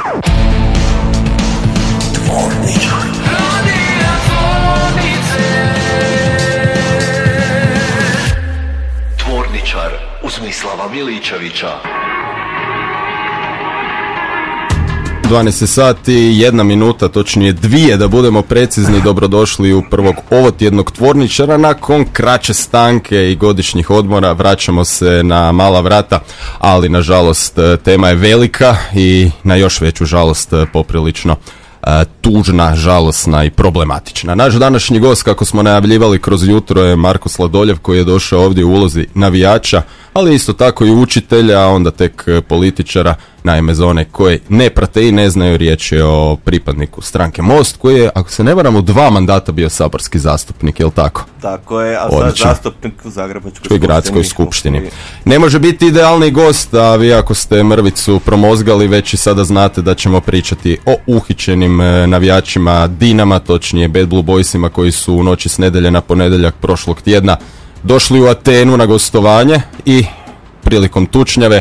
Tvorničar Uzmislava Miličevića. 12 sati, 1 minuta, točnije 2 da budemo precizni. Dobrodošli u prvog ovotjednog Tvorničara. Nakon kraće stanke i godišnjih odmora vraćamo se na mala vrata, ali nažalost tema je velika i na još veću žalost poprilično tužna, žalosna i problematična. Naš današnji gost, kako smo najavljivali kroz jutro, je Marko Sladoljev, koji je došao ovdje u ulozi navijača, ali isto tako i učitelja, a onda tek političara. Naime, za one koji ne prate i ne znaju, riječ je o pripadniku stranke Most, koji je, ako se ne varam, u 2 mandata bio saborski zastupnik, je li tako? Tako je, a sad zastupnik u Zagrebačkoj gradskoj skupštini. Ne može biti idealni gost, a vi ako ste mrvicu promozgali, već i sada znate da ćemo pričati o uhićenim navijačima Dinama, točnije Bad Blue Boysima, koji su u noći s nedjelje na ponedjeljak prošlog tjedna došli u Atenu na gostovanje i prilikom tučnjave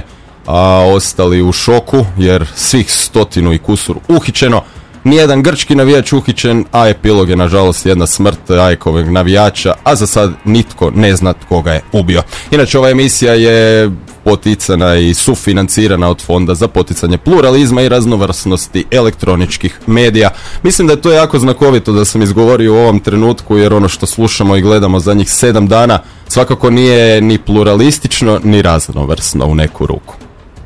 ostali u šoku jer svih 100 i kusur uhićeno. Nijedan grčki navijač uhićen, a epilog je nažalost jedna smrt Ajkovog navijača, a za sad nitko ne zna tko ga je ubio. Inače, ova emisija je poticana i sufinancirana od Fonda za poticanje pluralizma i raznovrsnosti elektroničkih medija. Mislim da je to jako znakovito da sam izgovorio u ovom trenutku, jer ono što slušamo i gledamo zadnjih 7 dana svakako nije ni pluralistično ni raznovrsno u neku ruku.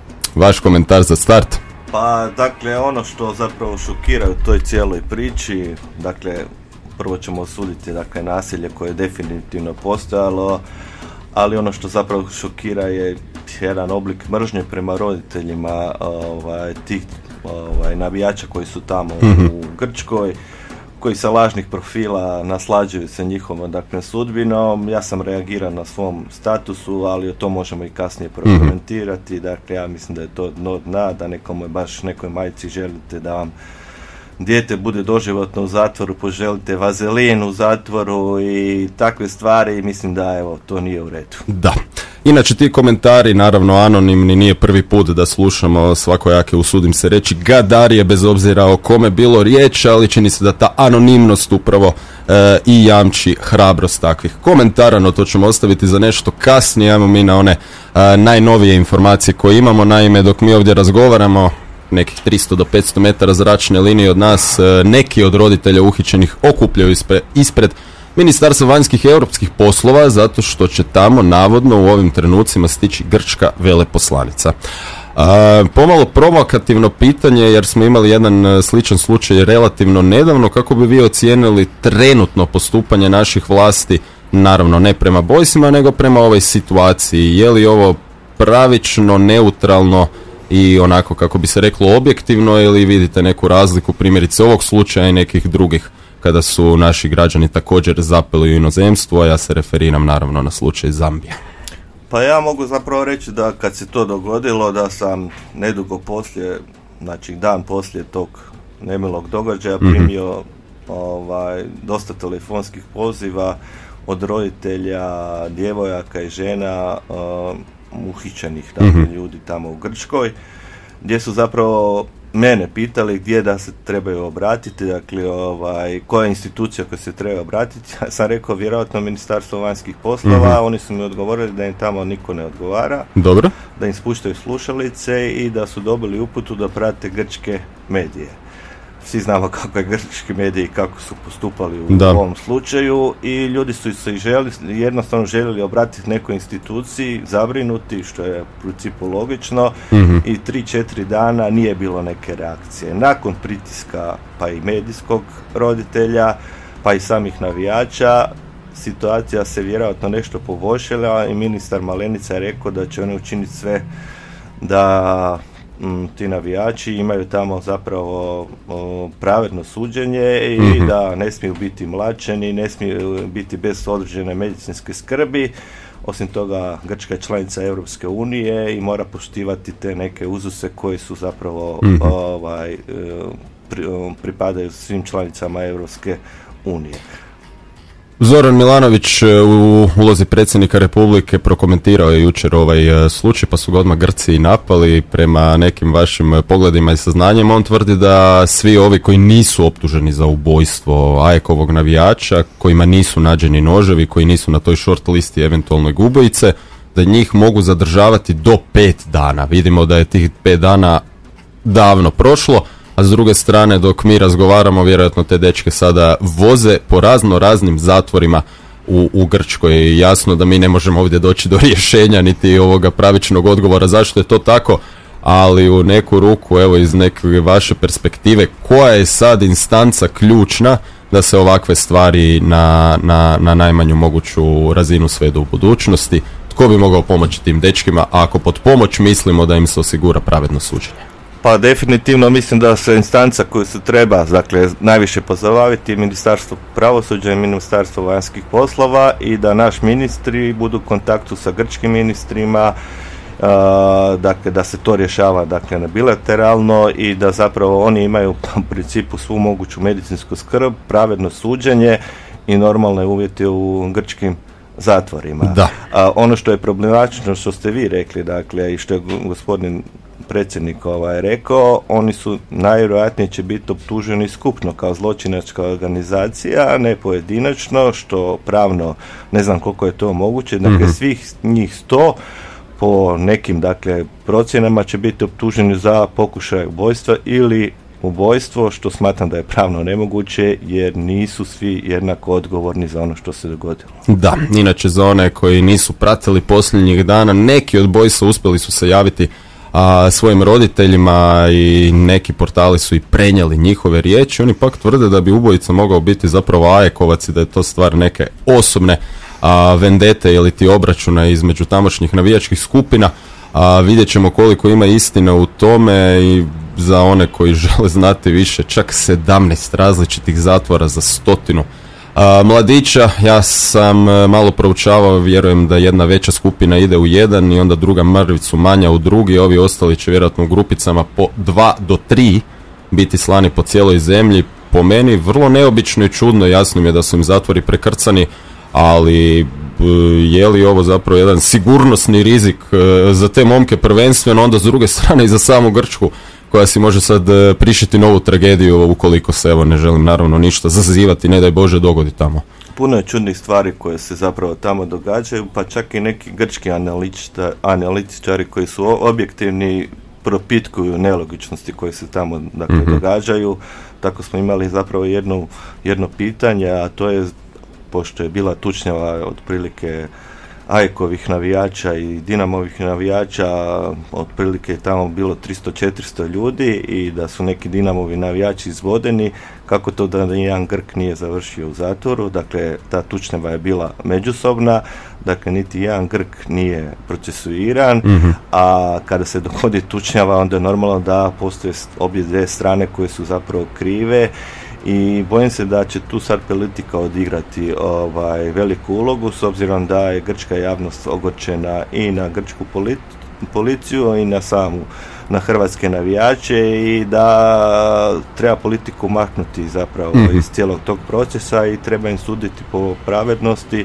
Vaš komentar za start? Pa, dakle, ono što zapravo šokira u toj cijeloj priči, dakle, prvo ćemo osuditi, dakle, nasilje koje je definitivno postojalo, ali ono što zapravo šokira je jedan oblik mržnje prema roditeljima tih navijača koji su tamo u Grčkoj, koji sa lažnih profila naslađuju se njihovom, dakle, sudbinom. Ja sam reagirao na svom statusu, ali o to možemo i kasnije prokomentirati. Dakle, ja mislim da je to dno dna, da nekoj majci želite da vam dijete bude doživotno u zatvoru, poželite vazelin u zatvoru i takve stvari, mislim da, evo, to nije u redu. Da. Inače, ti komentari, naravno anonimni, nije prvi put da slušamo svakojake, usudim se reći, gadarije, bez obzira o kome bilo riječ, ali čini se da ta anonimnost upravo i jamči hrabrost takvih komentara, no to ćemo ostaviti za nešto kasnije. Ajmo mi na one najnovije informacije koje imamo. Naime, dok mi ovdje razgovaramo, nekih 300 do 500 metara zračne linije od nas, neki od roditelja uhićenih okupljaju ispred Ministarstva vanjskih i europskih poslova, zato što će tamo navodno u ovim trenucima stići grčka veleposlanica. Pomalo provokativno pitanje, jer smo imali jedan sličan slučaj relativno nedavno. Kako bi vi ocijenili trenutno postupanje naših vlasti, naravno ne prema Boysima, nego prema ovoj situaciji? Je li ovo pravično, neutralno i onako, kako bi se reklo, objektivno, ili vidite neku razliku primjerice ovog slučaja i nekih drugih kada su naši građani također zapeli u inozemstvo, a ja se referiram naravno na slučaj Zambije? Pa ja mogu zapravo reći da kad se to dogodilo, da sam nedugo poslije, znači dan poslije tog nemilog događaja, primio dosta telefonskih poziva od roditelja, djevojaka i žena uhićenih ljudi tamo u Grčkoj, gdje su zapravo mene pitali gdje da se trebaju obratiti, dakle, koja institucija koja se treba obratiti. Ja sam rekao vjerojatno Ministarstvo vanjskih poslova, oni su mi odgovorili da im tamo niko ne odgovara. Dobro. Da im spuštaju slušalice i da su dobili uputu da prate grčke medije. Svi znamo kako je grčki mediji i kako su postupali u ovom slučaju, i ljudi su se jednostavno željeli obratiti nekoj instituciji, zabrinuti, što je u principu logično, i 3-4 dana nije bilo neke reakcije. Nakon pritiska pa i medijskog roditelja, pa i samih navijača, situacija se vjerojatno nešto poboljšala i ministar Malenica je rekao da će oni učiniti sve da ti navijači imaju tamo zapravo pravedno suđenje i da ne smiju biti mlaćeni, ne smiju biti bez određene medicinske skrbi. Osim toga, Grčka je članica Europske unije i mora poštivati te neke uzuse koji su zapravo pripadaju svim članicama Europske unije. Zoran Milanović u ulozi predsjednika Republike prokomentirao je jučer ovaj slučaj, pa su ga odmah Grci i napali. Prema nekim vašim pogledima i saznanjima on tvrdi da svi ovi koji nisu optuženi za ubojstvo Ajekovog navijača, kojima nisu nađeni noževi, koji nisu na toj short listi eventualno ubojice, da njih mogu zadržavati do 5 dana. Vidimo da je tih 5 dana davno prošlo, a s druge strane dok mi razgovaramo vjerojatno te dečke sada voze po raznim zatvorima u Grčkoj. Jasno da mi ne možemo ovdje doći do rješenja niti ovoga pravičnog odgovora zašto je to tako, ali u neku ruku, evo iz neke vaše perspektive, koja je sad instanca ključna da se ovakve stvari na najmanju moguću razinu svedu u budućnosti? Tko bi mogao pomoći tim dečkima, ako pod pomoć mislimo da im se osigura pravedno suđenje? Pa definitivno mislim da se instanca koju se treba, dakle, najviše pozabaviti Ministarstvo pravosuđa i Ministarstvo vanjskih poslova i da naš ministri budu u kontaktu sa grčkim ministrima, dakle da se to rješava, dakle, bilateralno i da zapravo oni imaju u principu svu moguću medicinsku skrb, pravedno suđenje i normalne uvjete u grčkim zatvorima. Da. Ono što je problematično što ste vi rekli, dakle, i što je gospodin predsjednik rekao, oni su najvjerojatnije će biti optuženi skupno kao zločinačka organizacija, a ne pojedinačno, što pravno ne znam koliko je to moguće. Dakle, svih njih 100 po nekim, dakle, procjenama će biti optuženi za pokušaj ubojstva ili ubojstvo, što smatram da je pravno nemoguće jer nisu svi jednako odgovorni za ono što se dogodilo. Da, inače za one koji nisu pratili posljednjih dana, neki od bojica uspjeli su se javiti svojim roditeljima i neki portali su i prenijeli njihove riječi. Oni pak tvrde da bi ubojica mogao biti zapravo Ajekovac i da je to stvar neke osobne vendete ili ti obračuna između tamošnjih navijačkih skupina. Vidjet ćemo koliko ima istine u tome i za one koji žele znati više, čak 17 različitih zatvora za 100 mladića. Ja sam malo proučavao, vjerujem da jedna veća skupina ide u jedan i onda druga mrvicu manja u drugi, ovi ostali će vjerojatno u grupicama po 2 do 3 biti slani po cijeloj zemlji. Po meni vrlo neobično i čudno, jasno mi je da su im zatvori prekrcani, ali je li ovo zapravo jedan sigurnosni rizik za te momke prvenstveno, onda s druge strane i za samu Grčku, koja si može sad prišiti novu tragediju ukoliko se, evo, ne želim naravno ništa zazivati, ne daj Bože dogodi tamo. Puno je čudnih stvari koje se zapravo tamo događaju, pa čak i neki grčki analitičari koji su objektivni propitkuju nelogičnosti koje se tamo, dakle, događaju. Tako smo imali zapravo jedno pitanje, a to je, pošto je bila tučnjava otprilike Ajekovih navijača i Dinamovih navijača, otprilike je tamo bilo 300-400 ljudi i da su neki Dinamovi navijači izvodeni, kako to da nijedan Grk nije završio u zatvoru. Dakle, ta tučnjava je bila međusobna, dakle niti jedan Grk nije procesuiran, a kada se dogodi tučnjava onda je normalno da postoje obje dvije strane koje su zapravo krive. I bojim se da će tu sad politika odigrati veliku ulogu, s obzirom da je grčka javnost ogorčena i na grčku policiju i na hrvatske navijače i da treba politiku maknuti zapravo iz cijelog tog procesa i treba im suditi po pravednosti,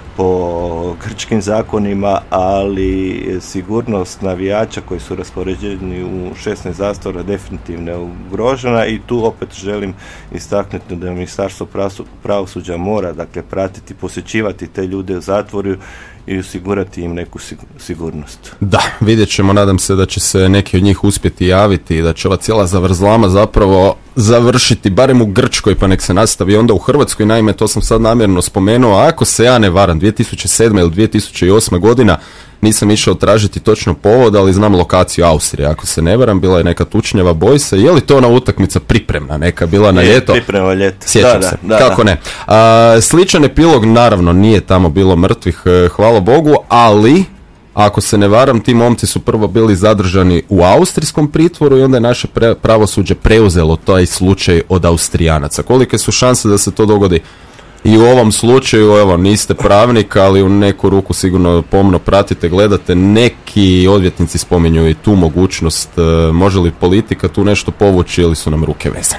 po grčkim zakonima, ali sigurnost navijača koji su raspoređeni u 16 zatvora definitivno je ugrožena i tu opet želim istaknuti da Ministarstvo pravosuđa mora, dakle, pratiti, posjećivati te ljude u zatvoru i osigurati im neku sigurnost. Da, vidjet ćemo, nadam se da će se neki od njih uspjeti javiti i da će ova cijela zavrzlama zapravo završiti barem u Grčkoj, pa nek se nastavi onda u Hrvatskoj. Naime, to sam sad namjerno spomenuo, ako se ja ne varam, 2007. ili 2008. godina, nisam išao tražiti točno povod, ali znam lokaciju Austrije. Ako se ne varam, bila je neka tučnjava bojsa. Je li to ona utakmica pripremna, neka bila na ljeto? Pripremna ljeto. Sjećam se. Kako ne. Sličan epilog, naravno, nije tamo bilo mrtvih, hvala Bogu, ali ako se ne varam, ti momci su prvo bili zadržani u austrijskom pritvoru i onda je naše pravosuđe preuzelo taj slučaj od Austrijanaca. Kolike su šanse da se to dogodi i u ovom slučaju? Evo, niste pravnik, ali u neku ruku sigurno pomno pratite, gledate. Neki odvjetnici spominju i tu mogućnost. Može li politika tu nešto povući ili su nam ruke vezane?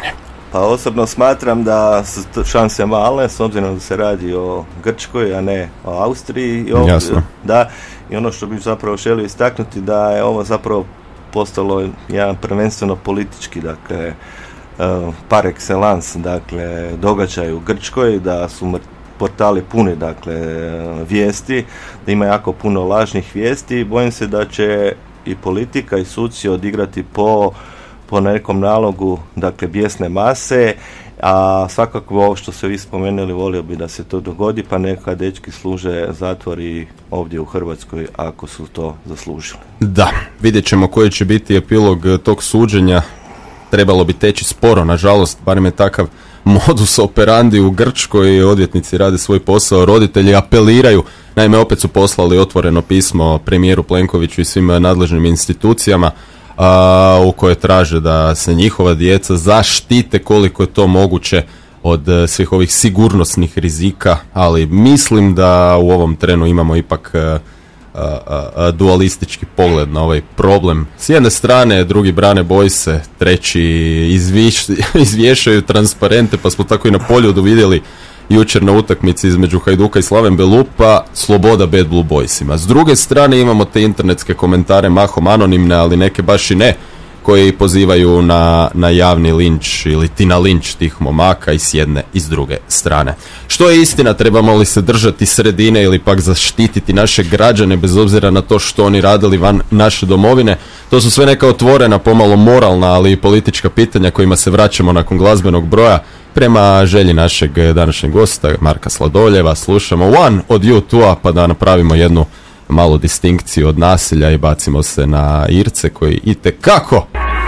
Pa osobno smatram da su šanse male, s obzirom da se radi o Grčkoj, a ne o Austriji. Jasno. Da, i ono što bih zapravo želio istaknuti, da je ovo zapravo postalo jedan prvenstveno politički, dakle, par excellence, dakle, događaj u Grčkoj, da su portali puni, dakle, vijesti, da ima jako puno lažnih vijesti i bojim se da će i politika i suci odigrati po nekom nalogu, dakle, bijesne mase, a svakako ovo što ste vi spomenuli, volio bi da se to dogodi, pa neka dečki služe zatvori ovdje u Hrvatskoj ako su to zaslužili. Da, vidjet ćemo koji će biti epilog tog suđenja. Trebalo bi teći sporo, nažalost, barem je takav modus operandi u Grčkoj, odvjetnici rade svoj posao, roditelji apeliraju, naime opet su poslali otvoreno pismo premijeru Plenkoviću i svim nadležnim institucijama u kojoj traže da se njihova djeca zaštite koliko je to moguće od svih ovih sigurnosnih rizika, ali mislim da u ovom trenu imamo ipak dualistički pogled na ovaj problem. S jedne strane drugi brane bojse, treći izvješaju transparente, pa smo tako i na Poljudu vidjeli jučer na utakmici između Hajduka i Slaven Belupa, sloboda Bad Blue Boysima. S druge strane imamo te internetske komentare, mahom anonimne, ali neke baš i ne, koji pozivaju na javni linč ili ti na linč tih momaka i s jedne i s druge strane. Što je istina, trebamo li se držati sredine ili pak zaštititi naše građane bez obzira na to što oni radili van naše domovine? To su sve neka otvorena, pomalo moralna, ali i politička pitanja kojima se vraćamo nakon glazbenog broja. Prema želji našeg današnjeg gosta, Marka Sladoljeva, slušamo One od U2, pa da napravimo jednu malu distinkciju od nasilja i bacimo se na Irce koji itekako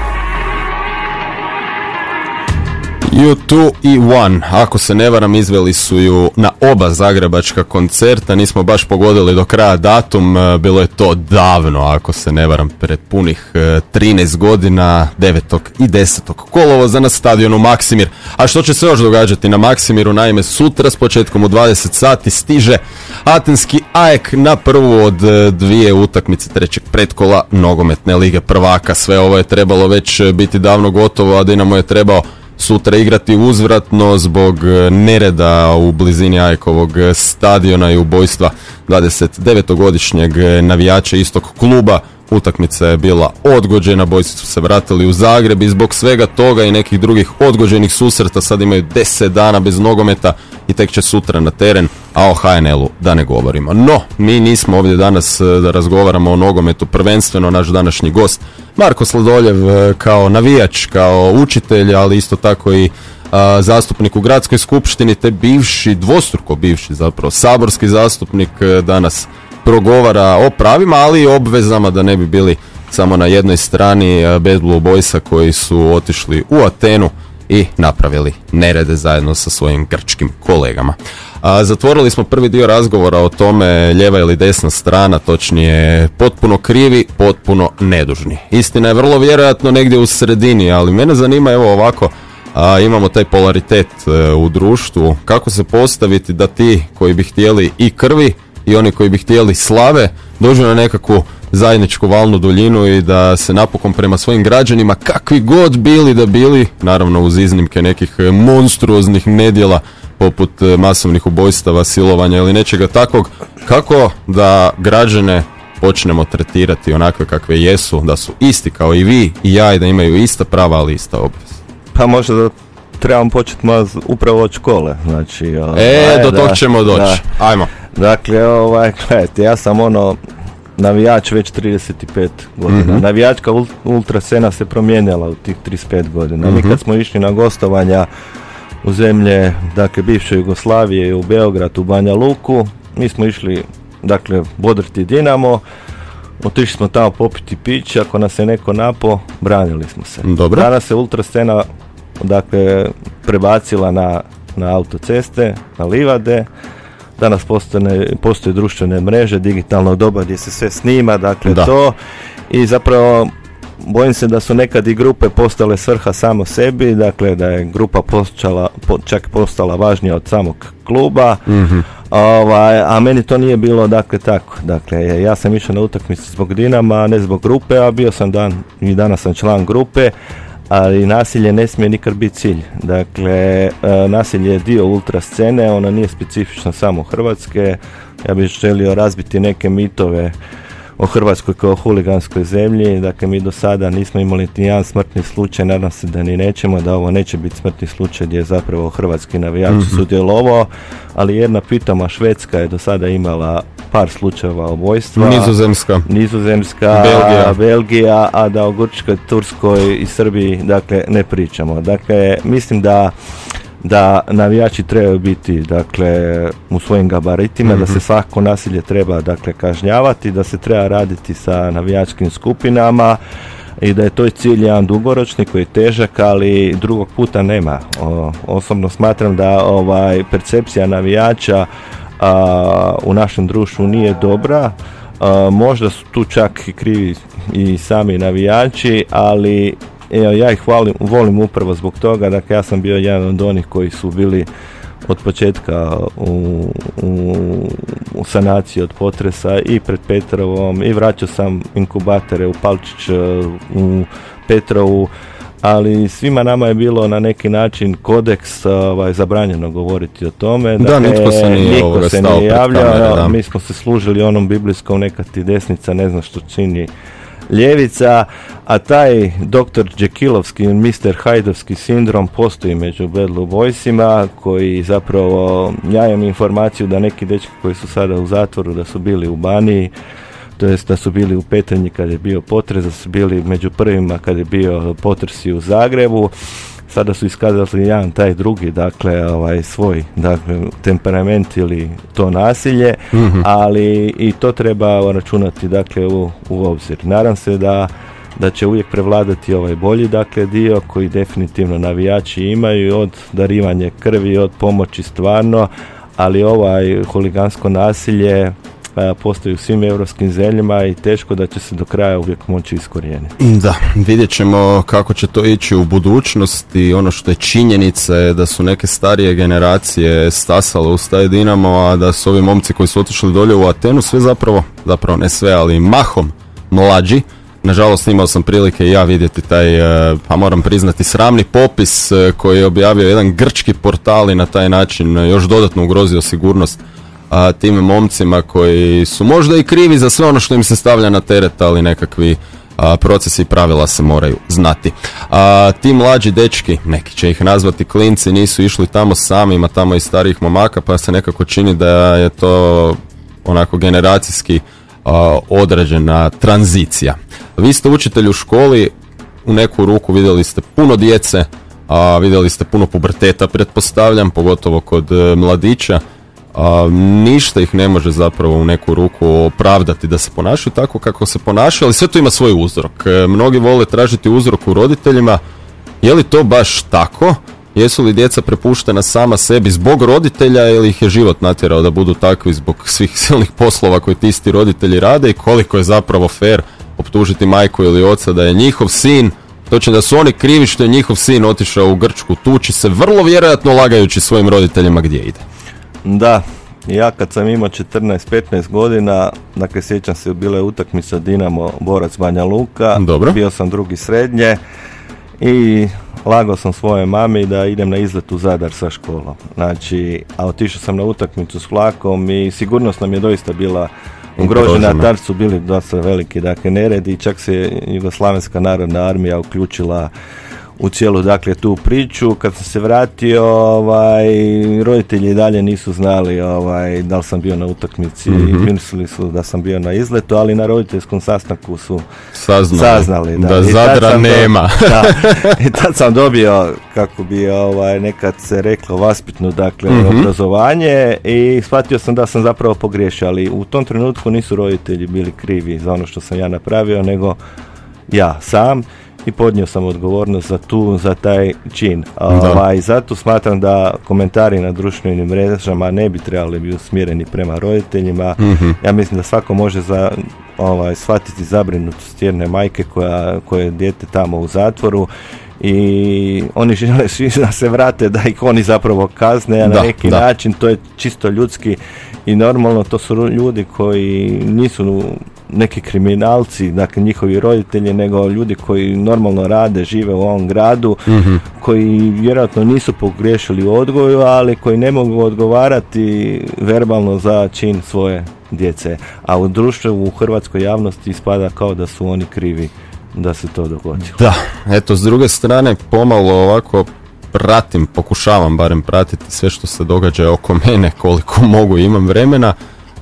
U2 i One, ako se ne varam, izveli su ju na oba zagrebačka koncerta, nismo baš pogodili do kraja datum, bilo je to davno, ako se ne varam, pred punih 13 godina, 9. i 10. kolovoza na stadionu Maksimir. A što će se još događati na Maksimiru? Naime, sutra s početkom u 20 sati stiže atenski AEK na prvu od dvije utakmice trećeg pretkola nogometne lige prvaka. Sve ovo je trebalo već biti davno gotovo, a Dinamo je trebao sutra igrati uzvratno zbog nereda u blizini AEK-ovog stadiona i ubojstva 29-godišnjeg navijača istog kluba. Utakmica je bila odgođena, boysi su se vratili u Zagreb i zbog svega toga i nekih drugih odgođenih susreta sad imaju 10 dana bez nogometa i tek će sutra na teren, a o HNL-u da ne govorimo. No, mi nismo ovdje danas da razgovaramo o nogometu, prvenstveno naš današnji gost Marko Sladoljev kao navijač, kao učitelj, ali isto tako i zastupnik u gradskoj skupštini, te dvostruko bivši zapravo saborski zastupnik, danas progovara o pravima, ali i obvezama, da ne bi bili samo na jednoj strani Bad Blue Boysa koji su otišli u Atenu i napravili nerede zajedno sa svojim grčkim kolegama. Zatvorili smo prvi dio razgovora o tome lijeva ili desna strana, točnije potpuno krivi, potpuno nedužni. Istina je vrlo vjerojatno negdje u sredini, ali mene zanima, evo ovako, imamo taj polaritet u društvu, kako se postaviti da ti koji bi htjeli i krvi i oni koji bi htjeli slave dođu na nekakvu zajedničku valnu duljinu i da se napokon prema svojim građanima, kakvi god bili da bili, naravno uz iznimke nekih monstruoznih nedjela poput masovnih ubojstava, silovanja ili nečega takvog, kako da građane počnemo tretirati onakve kakve jesu, da su isti kao i vi i ja i da imaju ista prava, ali ista obveza. Pa možda da trebamo početi upravo od škole, znači... do tog ćemo doći, ajmo. Dakle, gledajte, ja sam navijač već 35 godina. Navijačka ultrascena se promijenila u tih 35 godina. Mi kad smo išli na gostovanja u zemlje, dakle, bivše Jugoslavije, u Beograd, u Banja Luku, mi smo išli, dakle, bodriti Dinamo, otišli smo tamo popiti piće, ako nas je neko napo, branili smo se. Dobro. Danas se ultrascena, dakle, prebacila na autoceste, na livade. Danas postoje društvene mreže, digitalno doba gdje se sve snima, dakle to. I zapravo bojim se da su nekad i grupe postale svrha samo sebi, dakle da je grupa čak postala važnija od samog kluba. A meni to nije bilo, dakle, tako. Dakle, ja sam išao na utakmicu zbog Dinama, a ne zbog grupe, a bio sam danas sam član grupe. ali nasilje ne smije nikad biti cilj. Dakle, nasilje je dio ultra scene, ono nije specifično samo Hrvatske. Ja bih želio razbiti neke mitove o Hrvatskoj kao huliganskoj zemlji. Dakle, mi do sada nismo imali ni jedan smrtni slučaj, nadam se da ni nećemo, da ovo neće biti smrtni slučaj gdje je zapravo hrvatski navijač sudjelovao, ali jedna pitoma Švedska je do sada imala par slučajeva ubojstva. Nizozemska, Belgija, a da o Grčkoj, Turskoj i Srbiji, dakle, ne pričamo. Dakle, mislim da navijači trebaju biti, dakle, u svojim gabaritima, da se svako nasilje treba, dakle, kažnjavati, da se treba raditi sa navijačkim skupinama i da je to cilj jedan dugoročni koji je težak, ali drugog puta nema. Osobno smatram da percepcija navijača u našem društvu nije dobra. Možda su tu čak i krivi i sami navijači, ali ja ih volim upravo zbog toga. Dakle, ja sam bio jedan od onih koji su bili od početka u sanaciji od potresa i pred Petrovom, i vraćao sam inkubatore u Palčić, u Petrovu, ali svima nama je bilo na neki način kodeks zabranjeno govoriti o tome. Da, dakle, nitko se nije javljao, mi smo se služili onom biblijskom, neka ti desnica ne zna što čini ljevica, a taj dr. Jekylovski, Mr. Hydeovski sindrom postoji među Bad Blue Boysima, koji zapravo, ja imam informaciju da neki dečki koji su sada u zatvoru, da su bili u Baniji, to jest da su bili u Petrinji kad je bio potres, da su bili među prvima kad je bio potres u Zagrebu. Sada su iskazali jedan taj drugi, dakle, svoj, dakle, temperament ili to nasilje, ali i to treba računati, dakle, u obzir. Nadam se da će uvijek prevladati ovaj bolji, dakle, dio koji definitivno navijači imaju, od darivanja krvi, od pomoći stvarno, ali huligansko nasilje postoji u svim europskim zemljama i teško da će se do kraja uvijek moći iskorijeniti. Da, vidjet ćemo kako će to ići u budućnosti. Ono što je činjenica je da su neke starije generacije stasale uz taj Dinamo, a da su ovi momci koji su otišli dolje u Atenu sve zapravo ne sve, ali mahom mlađi. Nažalost, imao sam prilike i ja vidjeti taj, pa moram priznati, sramni popis koji je objavio jedan grčki portal i na taj način još dodatno ugrozio sigurnost tim momcima koji su možda i krivi za sve ono što im se stavlja na teret, ali nekakvi procesi i pravila se moraju znati. Ti mlađi dečki, neki će ih nazvati klinci, nisu išli tamo sami, ima tamo i starijih momaka, pa se nekako čini da je to onako generacijski određena tranzicija. Vi ste učitelj u školi, u neku ruku vidjeli ste puno djece, vidjeli ste puno puberteta, pretpostavljam, pogotovo kod mladića. Ništa ih ne može zapravo u neku ruku opravdati da se ponašaju tako kako se ponašaju, ali sve to ima svoj uzrok. Mnogi vole tražiti uzrok u roditeljima. Je li to baš tako? Jesu li djeca prepuštena sama sebi zbog roditelja ili ih je život natjerao da budu takvi zbog svih silnih poslova koje ti isti roditelji rade, i koliko je zapravo fair optužiti majku ili oca da je njihov sin, točno da su oni krivi što je njihov sin otišao u Grčku, tuči se, vrlo vjerojatno lagajući svojim roditeljima gdje ide. Da, ja kad sam imao 14-15 godina, dakle sjećam se, bila je utakmica Dinamo Borac Banja Luka. Dobro. Bio sam drugi srednje i lagao sam svoje mami da idem na izlet u Zadar sa školom. Znači, a otišao sam na utakmicu s vlakom i sigurnost nam je doista bila ugrožena. Tad su bili dosta veliki, dakle, neredi, čak se Jugoslavenska narodna armija uključila u cijelu, dakle, tu priču. Kad sam se vratio, roditelji dalje nisu znali da li sam bio na utakmici, mislili su da sam bio na izletu, ali na roditeljskom sastanku su saznali da Zadra nema. I tad sam dobio, kako bi nekad se reklo, vaspitno, dakle, obrazovanje, i shvatio sam da sam zapravo pogriješio, ali u tom trenutku nisu roditelji bili krivi za ono što sam ja napravio, nego ja sam. I podnio sam odgovornost za taj čin. I zato smatram da komentari na društvenim mrežama ne bi trebali biti usmjereni prema roditeljima. Ja mislim da svako može shvatiti zabrinutost jedne majke koja je dijete tamo u zatvoru, i oni žele svi da se vrate, da ih oni zapravo kazne, a na neki način to je čisto ljudski i normalno, to su ljudi koji nisu neki kriminalci, dakle njihovi roditelji, nego ljudi koji normalno rade, žive u ovom gradu, koji vjerojatno nisu pogriješili u odgoju, ali koji ne mogu odgovarati verbalno za čin svoje djece. A u društvu, u hrvatskoj javnosti ispada kao da su oni krivi da se to dogodilo. Da, eto, s druge strane, pomalo ovako pokušavam barem pratiti sve što se događa oko mene, koliko mogu, imam vremena.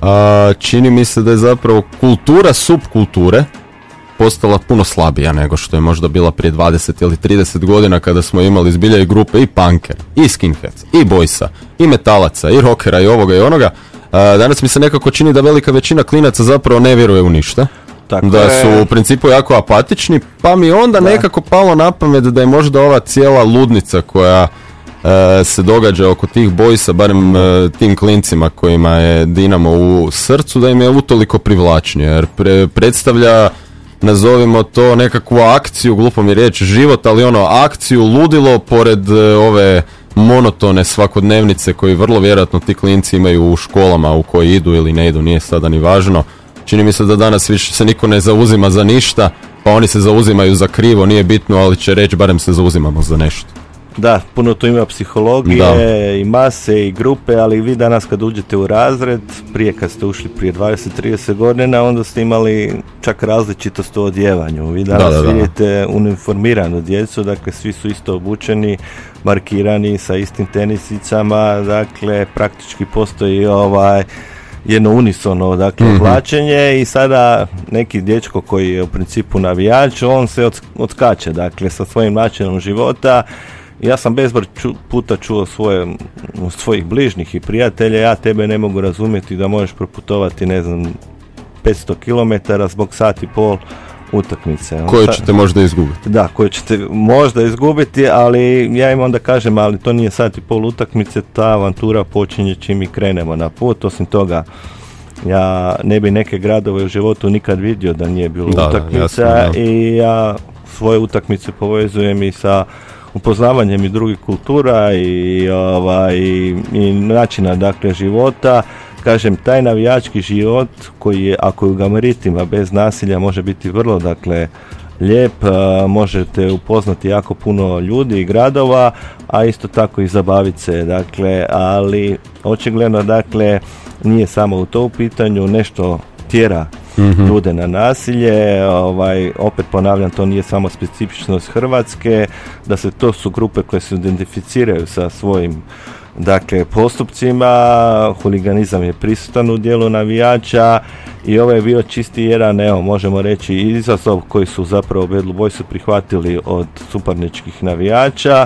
Čini mi se da je zapravo kultura subkulture postala puno slabija nego što je možda bila prije 20 ili 30 godina kada smo imali zbilja i grupe i punker, i skinheads, i boysa, i metalaca, i rockera, i ovoga i onoga. Danas mi se nekako čini da velika većina klinaca zapravo ne vjeruje u ništa. Tako da su u principu jako apatični, pa mi onda nekako palo na pamet da je možda ova cijela ludnica koja se događa oko tih boysa, barem tim klincima kojima je Dinamo u srcu, da im je utoliko privlačnije, jer predstavlja, nazovimo to, nekakvu akciju, glupo mi riječ, život, ali akciju, ludilo pored ove monotone svakodnevnice koji vrlo vjerojatno ti klinci imaju u školama u koje idu ili ne idu, nije sada ni važno. Čini mi se da danas više se niko ne zauzima za ništa, pa oni se zauzimaju za krivo, nije bitno, ali će reći barem se zauzimamo za nešto. Da, puno tu ima psihologije i mase i grupe, ali vi danas kad uđete u razred, prije kad ste ušli prije 20-30 godina, onda ste imali čak različitost u odjevanju. Vi danas vidite uniformiranu djecu, dakle svi su isto obučeni, markirani sa istim tenisicama, dakle praktički postoji jedno unisono, dakle, oblačenje i sada neki dječko koji je u principu navijač, on se odskače, dakle, sa svojim načinom života. Ja sam bezbroj puta čuo svojih bližnjih i prijatelja, ja tebe ne mogu razumjeti da možeš proputovati, 500 km zbog sat i pol utakmice. Koje ćete možda izgubiti. Da, koje ćete možda izgubiti, ali ja im onda kažem, ali to nije sat i pol utakmice, ta avantura počinje čim mi krenemo na put. Osim toga, ja ne bi neke gradove u životu nikad vidio da nije bilo utakmica, jasno. I ja svoje utakmice povezujem i sa upoznavanjem i drugih kultura i načina, dakle, života. Kažem, taj navijački život koji je, ako je u gabaritima bez nasilja, može biti vrlo, dakle, lijep, možete upoznati jako puno ljudi i gradova, a isto tako i zabaviti se, dakle, ali očigledno, dakle, nije samo u to u pitanju, nešto tjera ljude na nasilje, opet ponavljam, to nije samo specifičnost Hrvatske, da se to su grupe koje se identificiraju sa svojim, dakle, postupcima, huliganizam je prisutan u dijelu navijača i ovo je bio čisti jedan, možemo reći, izazov koji su zapravo Bad Blue Boysi prihvatili od suparničkih navijača.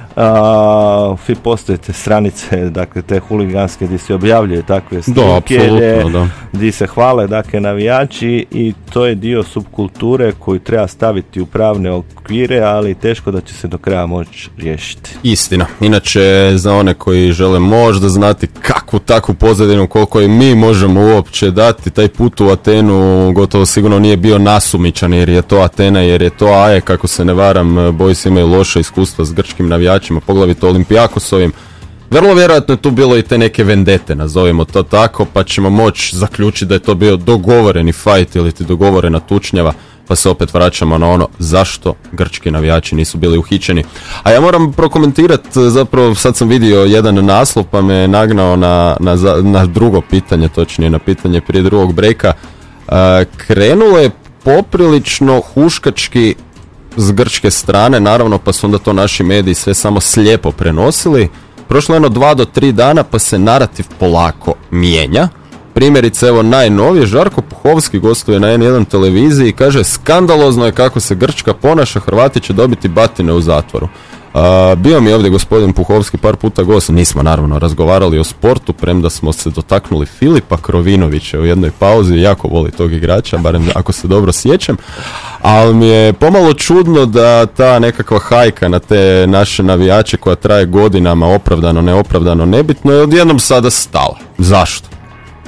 Svi postoje te stranice, dakle, te huliganske gdje se objavljuje takve snimke, gdje se hvale, dakle, navijači, i to je dio subkulture koji treba staviti u pravne okvire, ali teško da će se do kraja moći riješiti. Istina. Inače, za one koji žele možda znati kakvu takvu pozadinu, koliko i mi možemo uopće dati, taj put u Atenu gotovo sigurno nije bio nasumičan, jer je to Atena, jer je to AE, kako se ne varam, Boys imaju loše iskustva s grčkim navijačima, poglavito Olimpijakosovim. Vrlo vjerojatno je tu bilo i te neke vendete, nazovimo to tako, pa ćemo moći zaključiti da je to bio dogovoreni fight ili ti dogovorena tučnjava, pa se opet vraćamo na ono zašto grčki navijači nisu bili uhićeni. A ja moram prokomentirati, zapravo sad sam vidio jedan naslov pa me nagnao na drugo pitanje, točnije na pitanje prije drugog brejka. Krenulo je poprilično huškački s grčke strane, naravno, pa su onda to naši mediji sve samo slijepo prenosili. Prošlo je 2 do 3 dana pa se narativ polako mijenja. Primjerice, evo najnovije, Žarko Puhovski gostuje na N1 televiziji i kaže: skandalozno je kako se Grčka ponaša, Hrvati će dobiti batine u zatvoru. Bio mi ovdje gospodin Puhovski par puta gost, nismo naravno razgovarali o sportu, premda smo se dotaknuli Filipa Krovinovića u jednoj pauzi, jako voli tog igrača, barem ako se dobro sjećam, ali mi je pomalo čudno da ta nekakva hajka na te naše navijače koja traje godinama, opravdano, neopravdano, nebitno, je odjednom sada stala. Zašto?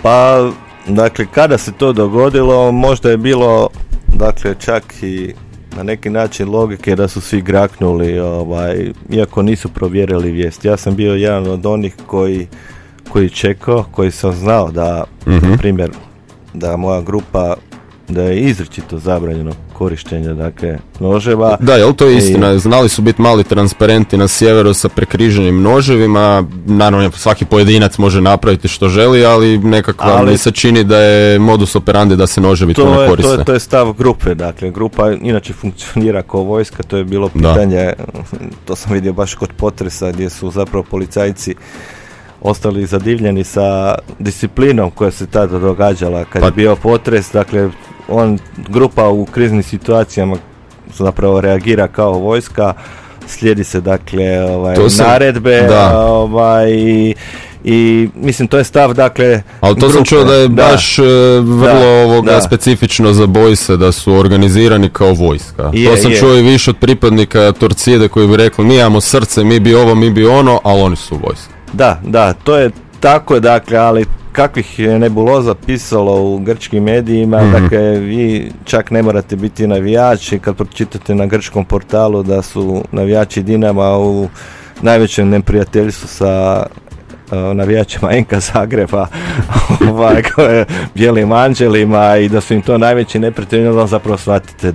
Pa, dakle, kada se to dogodilo, možda je bilo, dakle, čak i na neki način logike da su svi graknuli, iako nisu provjerili vijest. Ja sam bio jedan od onih koji čekao, koji sam znao da, na primjer, da moja grupa, da je izričito zabranjeno korištenje, dakle, noževa. Da, jel to je istina? Znali su biti mali transparenti na sjeveru sa prekriženim noževima. Naravno, svaki pojedinac može napraviti što želi, ali nekako mi se čini da je modus operandi da se noževi to ne koriste. To je stav grupe, dakle, grupa inače funkcionira kao vojska, to je bilo pitanje, to sam vidio baš kod potresa, gdje su zapravo policajci ostali zadivljeni sa disciplinom koja se tada događala kad je bio potres, dakle, grupa u kriznim situacijama zapravo reagira kao vojska, slijedi se dakle naredbe, i mislim to je stav, dakle, ali to grupe. Sam čuo da je baš vrlo specifično za bojse, da su organizirani kao vojska. To sam čuo i više od pripadnika Torcide koji bi rekli mi imamo srce, mi bi ovo, mi bi ono, ali oni su vojska. Da, to je tako, dakle, ali kakvih je nebuloza pisalo u grčkim medijima, dakle, vi čak ne morate biti navijači, kad pročitate na grčkom portalu da su navijači Dinama u najvećem neprijateljstvu sa navijačima NK Zagreba, bijelim anđelima, i da su im to najveći neprijatelji, onda zapravo shvatite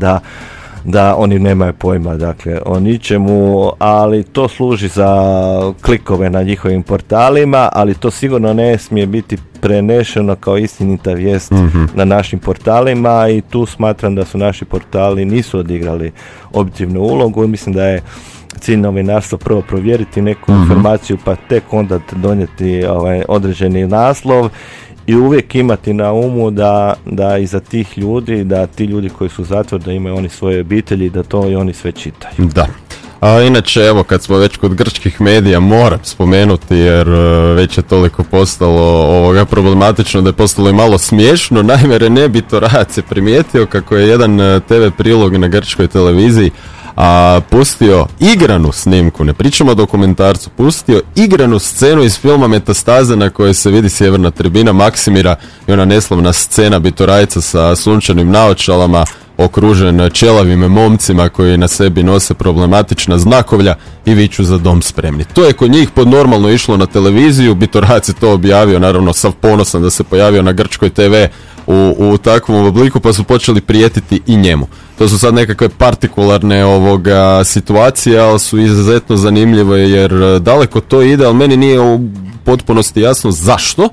da oni nemaju pojma, dakle, o ničemu, ali to služi za klikove na njihovim portalima, ali to sigurno ne smije biti prenešeno kao istinita vijest na našim portalima, i tu smatram da su naši portali nisu odigrali objektivnu ulogu, i mislim da je cilj novinarstva prvo provjeriti neku informaciju, pa tek onda donijeti određeni naslov, i uvijek imati na umu da iza tih ljudi, da ti ljudi koji su u zatvoru, da imaju oni svoje obitelji, da to i oni sve čitaju. Da. A inače, evo, kad smo već kod grčkih medija, moram spomenuti, jer već je toliko postalo problematično da je postalo i malo smiješno. Naime, René Bitorajac je primijetio kako je jedan TV prilog na grčkoj televiziji pustio igranu snimku, ne pričamo o dokumentarcu, pustio igranu scenu iz filma Metastaza na kojoj se vidi sjeverna tribina Maksimira i ona neslavna scena Bitorajca sa sunčanim naočalama, okružen ćelavim momcima koji na sebi nose problematična znakovlja i viču za dom spremni. To je kod njih podnormalno išlo na televiziju, Bitorajac je to objavio, naravno sav ponosan da se pojavio na grčkoj TV u takvom obliku, pa su počeli prijetiti i njemu. To su sad nekakve partikularne situacije, ali su izuzetno zanimljive, jer daleko to ide, ali meni nije u potpunosti jasno zašto,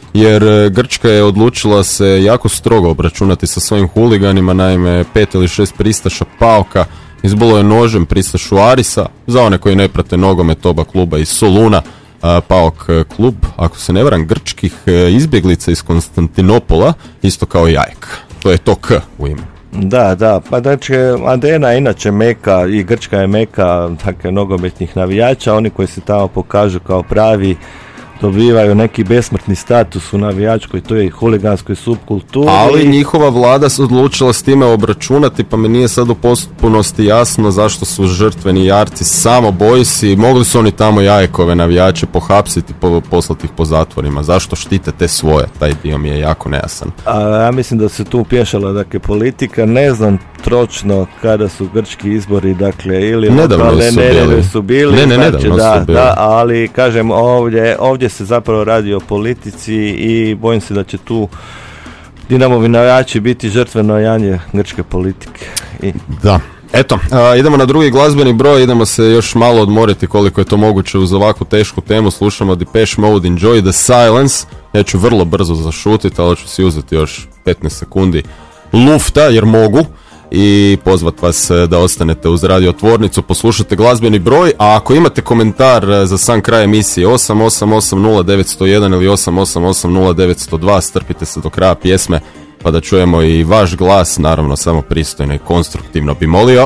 jer Grčka je odlučila se jako strogo obračunati sa svojim huliganima. Naime, 5 ili 6 pristaša Paoka izbolo je nožem pristašu Arisa, za one koji ne prate nogomet oba kluba iz Soluna. Paok klub, ako se ne varam, grčkih izbjeglica iz Konstantinopola, isto kao i AEK. To je to K u ime. Da, pa znači Adena je inače meka, i Grčka je meka, dakle, nogometnih navijača, oni koji se tamo pokažu kao pravi dobivaju neki besmrtni status u navijačkoj, to je i huliganskoj subkulturi. Ali njihova vlada se odlučila s time obračunati, pa mi nije sad u potpunosti jasno zašto su žrtveni jarci samo bojsi. Mogli su oni tamo jajekove navijače pohapsiti, poslati ih po zatvorima. Zašto štite te svoje? Taj dio mi je jako nejasan. Ja mislim da se tu upješala, dakle, politika. Ne znam točno kada su grčki izbori, dakle, ili nedavno su bili. Nedavno su bili. Da, ali kažem, ovdje se zapravo radi o politici i bojim se da će tu Dinamovi navijači biti žrtveno janje grčke politike. Da. Eto, idemo na drugi glazbeni broj, idemo se još malo odmoriti koliko je to moguće uz ovakvu tešku temu. Slušamo Depeche Mode, Enjoy the Silence. Ja ću vrlo brzo zašutiti, ali ću si uzeti još 15 sekundi lufta jer mogu. I pozvat vas da ostanete uz radiotvornicu, poslušate glazbeni broj, a ako imate komentar za sam kraj emisije 8880901 ili 8880902, strpite se do kraja pjesme pa da čujemo i vaš glas, naravno samo pristojno i konstruktivno bi molio.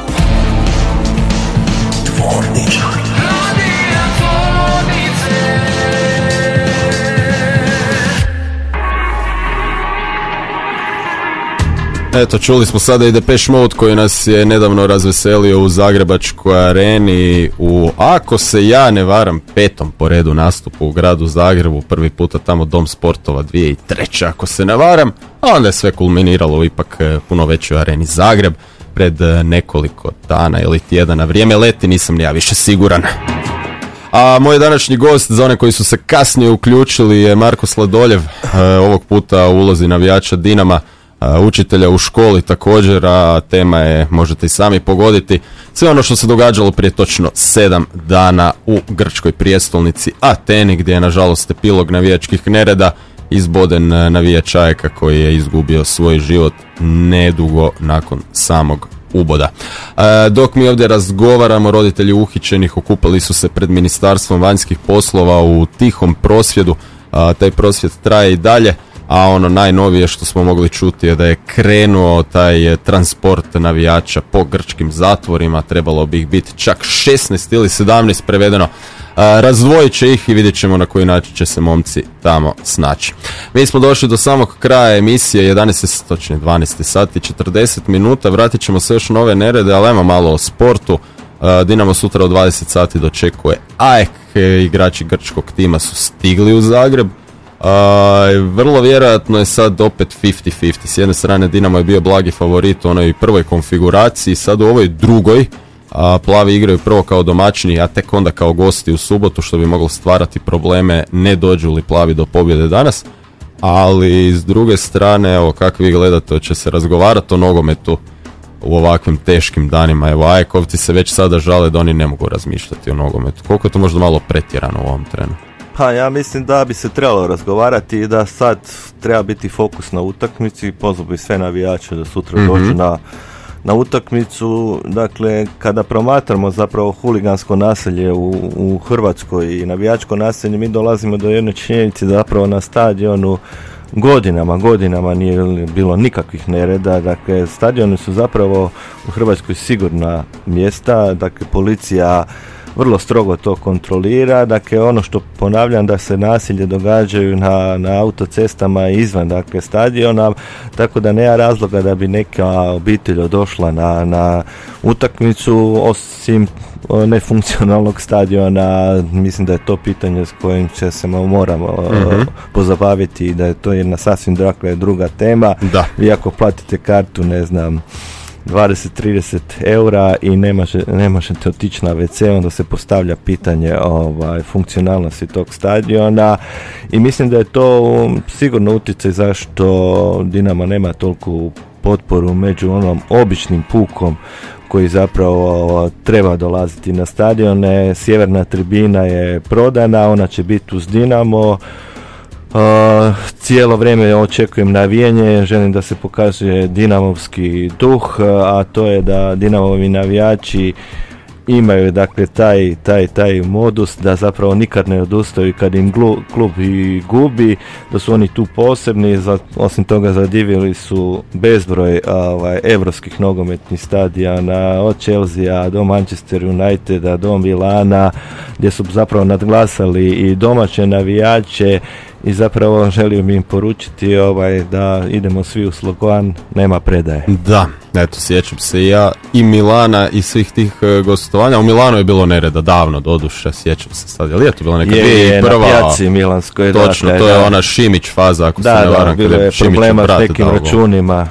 Eto, čuli smo sada i Depeche Mode koji nas je nedavno razveselio u Zagrebačkoj areni ako se ja ne varam, 5. po redu nastupu u gradu Zagrebu, prvi puta tamo Dom sportova 2003. ako se ne varam, a onda je sve kulminiralo u ipak puno većoj areni Zagreb. pred nekoliko dana ili tjedana. Vrijeme leti, nisam ni ja više siguran. A moj današnji gost, za one koji su se kasnije uključili, je Marko Sladoljev, ovog puta u ulozi navijača Dinama, učitelja u školi također, a tema je, možete i sami pogoditi, sve ono što se događalo prije točno 7 dana u grčkoj prijestolnici Ateni, gdje je nažalost epilog navijačkih nereda izboden navijač AEK-a koji je izgubio svoj život nedugo nakon samog uboda. Dok mi ovdje razgovaramo, roditelji uhićenih okupali su se pred Ministarstvom vanjskih poslova u tihom prosvjedu. Taj prosvjed traje i dalje, a ono najnovije što smo mogli čuti je da je krenuo taj transport navijača po grčkim zatvorima. Trebalo bi ih biti čak 16 ili 17 prevedeno. Razdvojit će ih i vidjet ćemo na koji način će se momci tamo snaći. Mi smo došli do samog kraja emisije, 12 sati 40 minuta, vratit ćemo se još nove nerede, ali ajmo malo o sportu. Dinamo sutra u 20 sati dočekuje AEK, igrači grčkog tima su stigli u Zagreb. Vrlo vjerojatno je sad opet 50-50, s jedne strane Dinamo je bio blagi favorit u onoj prvoj konfiguraciji, sad u ovoj drugoj plavi igraju prvo kao domaćini, a tek onda kao gosti u subotu, što bi moglo stvarati probleme ne dođu li plavi do pobjede danas. Ali s druge strane, evo kako vi gledate, će se razgovarati o nogometu u ovakvim teškim danima. Evo AEK-ovci se već sada žale da oni ne mogu razmišljati o nogometu. Koliko je to možda malo pretjerano u ovom trenu? Pa ja mislim da bi se trebalo razgovarati i da sad treba biti fokus na utakmici. Pozvao bi sve navijače da sutra dođu na utakmicu. Dakle, kada promatramo zapravo huligansko nasilje u Hrvatskoj i navijačko nasilje, mi dolazimo do jedne činjenice da zapravo na stadionu godinama nije bilo nikakvih nereda. Dakle, stadioni su zapravo u Hrvatskoj sigurna mjesta, dakle policija vrlo strogo to kontrolira. Dakle, ono što ponavljam, da se nasilje događaju na autocestama izvan, dakle, stadiona, tako da nema razloga da bi neka obitelj došla na utakmicu, osim nefunkcionalnog stadiona. Mislim da je to pitanje s kojim će se moramo pozabaviti i da je to jedna sasvim druga tema. Da. Vi ako platite kartu, ne znam, 20-30 eura i ne možete otići na WC, onda se postavlja pitanje funkcionalnosti tog stadiona i mislim da je to sigurno utjecaj zašto Dinamo nema toliku potporu među onom običnim pukom koji zapravo treba dolaziti na stadione. Sjeverna tribina je prodana, ona će biti uz Dinamo. Cijelo vrijeme očekujem navijanje, želim da se pokaže dinamovski duh, a to je da Dinamovi navijači imaju, dakle, taj modus da zapravo nikad ne odustaju kad im klub i gubi, da su oni tu posebni. Osim toga zadivili su bezbroj evropskih nogometnih stadiona, od Chelsea do Manchester Uniteda do Milana, gdje su zapravo nadglasali i domaće navijače i zapravo želim im poručiti da idemo svi u slogan, nema predaje. Da, eto, sjećam se ja i Milana i svih tih gostovanja. U Milanu je bilo nereda davno, doduše, sjećam se sad. Ali je to bila neka prva na pijaci Milanskoj. Točno, dakle, to je ona Šimić faza, ako se ne varam. Bilo je problema s nekim računima.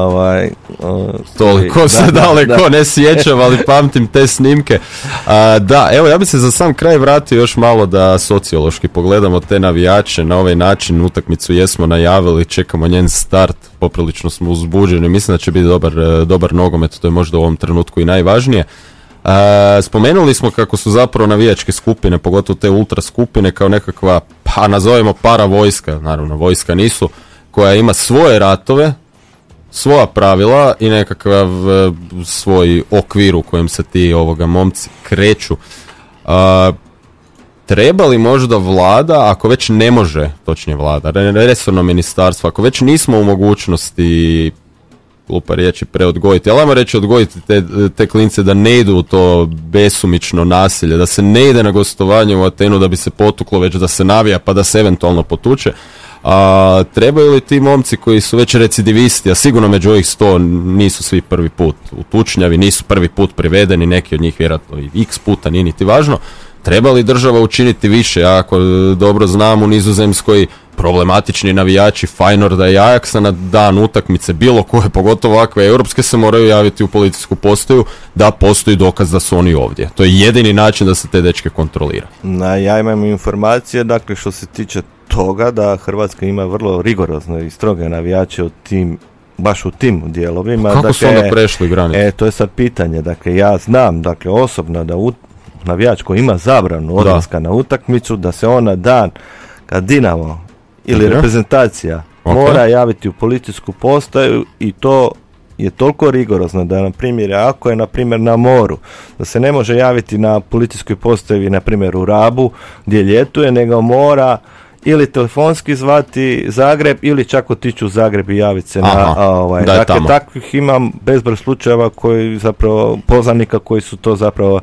Toliko se daleko ne sjećam, ali pamtim te snimke. Da, evo, ja bi se za sam kraj vratio još malo da sociološki pogledamo te navijače. Na ovaj način utakmicu jesmo najavili, čekamo njen start, poprilično smo uzbuđeni, mislim da će biti dobar nogomet, to je možda u ovom trenutku i najvažnije. Spomenuli smo kako su zapravo navijačke skupine, pogotovo te ultra skupine, kao nekakva, pa nazovemo paravojska, naravno vojska nisu, koja ima svoje ratove, svoja pravila i nekakav svoj okvir u kojem se ti momci kreću. Treba li možda vlada, ako već ne može, točnije vlada, resorno ministarstvo, ako već nismo u mogućnosti, glupa riječi, preodgojiti, ali ajmo reći odgojiti te klince da ne idu u to besumično nasilje, da se ne ide na gostovanje u Atenu da bi se potuklo, već da se navija pa da se eventualno potuče, A trebaju li ti momci koji su već recidivisti, a sigurno među ovih 100 nisu svi prvi put u tučnjavi, nisu prvi put privedeni, neki od njih vjerojatno i x puta, nije niti važno, treba li država učiniti više? Ako dobro znam, u Nizozemskoj problematični navijači Feyenoorda i Ajaxa na dan utakmice bilo koje, pogotovo ovakve europske, se moraju javiti u policijsku postaju da postoji dokaz da su oni ovdje. To je jedini način da se te dečke kontrolira. Ja imam informacije, dakle, što se tiče toga da Hrvatska ima vrlo rigorozne i stroge navijače baš u tim dijelovima. Kako dakle, su onda prešli granicu? To je sad pitanje. Dakle, ja znam, dakle, osobno da navijač koji ima zabranu odlaska na utakmicu, da se on na dan kad Dinamo ili reprezentacija mora javiti u policijsku postaju, i to je toliko rigorozno da, na primjer, ako je na primjer na moru, da se ne može javiti na policijskoj postaji, na primjer u Rabu gdje ljetuje, nego mora ili telefonski zvati Zagreb ili čak otići u Zagreb i javiti se dakle, takvih imam bezbroj slučajeva koji zapravo, poznanika koji su to zapravo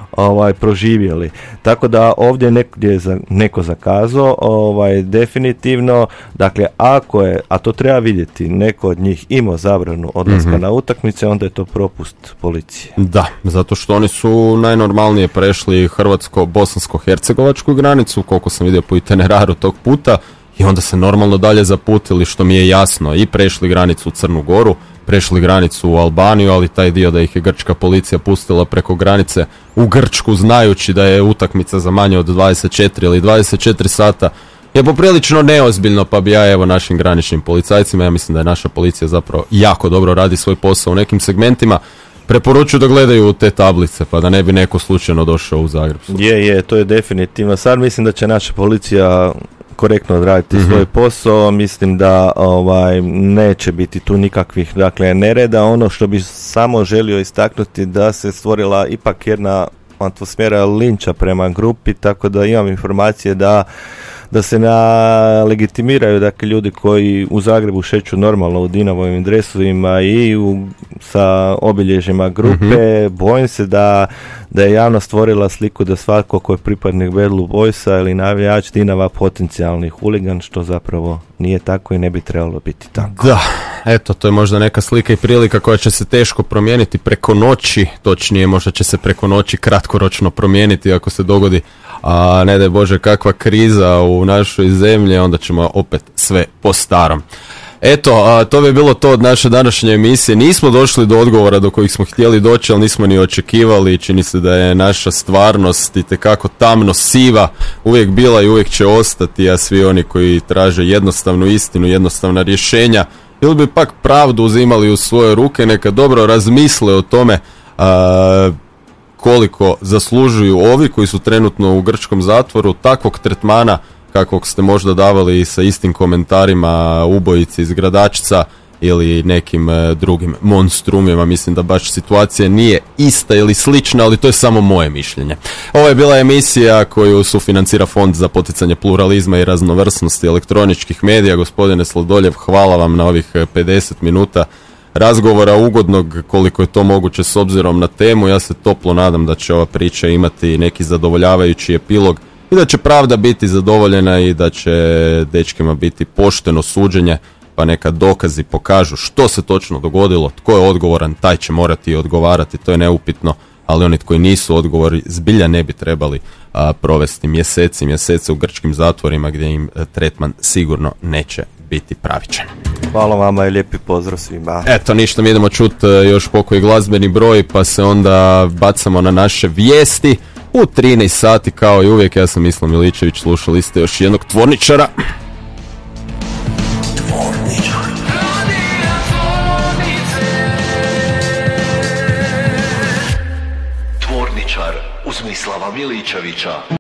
proživjeli. Tako da ovdje negdje je neko zakazao, definitivno, dakle, ako je, a to treba vidjeti, neko od njih imao zabranu odlaska na utakmice, onda je to propust policije. Da, zato što oni su najnormalnije prešli hrvatsko-bosansko-hercegovačku granicu, koliko sam vidio po itineraru tog puta, i onda se normalno dalje zaputili, što mi je jasno, i prešli granicu u Crnu Goru, prešli granicu u Albaniju, ali taj dio da ih je grčka policija pustila preko granice u Grčku, znajući da je utakmica za manje od 24 ili 24 sata, je poprilično neozbiljno, pa bi ja, evo, našim graničnim policajcima, ja mislim da je naša policija zapravo jako dobro radi svoj posao u nekim segmentima, preporučuju da gledaju te tablice, pa da ne bi neko slučajno došao u Zagreb. To je definitivno. Sad mislim da će naša policija korektno odraditi svoj posao, mislim da neće biti tu nikakvih, dakle, nereda. Ono što bi samo želio istaknuti, da se stvorila ipak jedna atmosfera linča prema grupi, tako da imam informacije da se legitimiraju, dakle, ljudi koji u Zagrebu šeću normalno u Dinamovim dresovima i sa obilježjima grupe. Bojim se da je javnost stvorila sliku da svako ko je pripadnik Bad Blue Boysa ili navijač Dinava potencijalni huligan, što zapravo nije tako i ne bi trebalo biti tako. Da, eto, to je možda neka slika i prilika koja će se teško promijeniti preko noći, točnije možda će se preko noći kratkoročno promijeniti ako se dogodi, a ne daj Bože kakva kriza u našoj zemlji, onda ćemo opet sve po starom. Eto, to bi bilo to od naše današnje emisije. Nismo došli do odgovora do kojih smo htjeli doći, ali nismo ni očekivali. Čini se da je naša stvarnost itekako tamno siva, uvijek bila i uvijek će ostati, a svi oni koji traže jednostavnu istinu, jednostavna rješenja, ili bi pak pravdu uzimali u svoje ruke, neka dobro razmisle o tome koliko zaslužuju ovi koji su trenutno u grčkom zatvoru takvog tretmana kakvog ste možda davali i sa istim komentarima ubojici iz Gradačca ili nekim drugim monstrumima. Mislim da baš situacija nije ista ili slična, ali to je samo moje mišljenje. Ovo je bila emisija koju sufinancira Fond za poticanje pluralizma i raznovrsnosti elektroničkih medija. Gospodine Sladoljev, hvala vam na ovih 50 minuta razgovora ugodnog koliko je to moguće s obzirom na temu. Ja se toplo nadam da će ova priča imati neki zadovoljavajući epilog i da će pravda biti zadovoljena i da će dečkima biti pošteno suđenje, pa neka dokazi pokažu što se točno dogodilo, tko je odgovoran, taj će morati odgovarati, to je neupitno, ali oni koji nisu odgovori zbilja ne bi trebali provesti mjesece u grčkim zatvorima gdje im tretman sigurno neće biti pravičan. Hvala vama i lijepi pozdrav svima. Eto, ništa, mi idemo čuti još pokoji glazbeni broj, pa se onda bacamo na naše vijesti. U 13 sati, kao i uvijek, ja sam Islam Miličević, slušali ste još jednog tvorničara. Tvorničar uz Mislava Miličevića.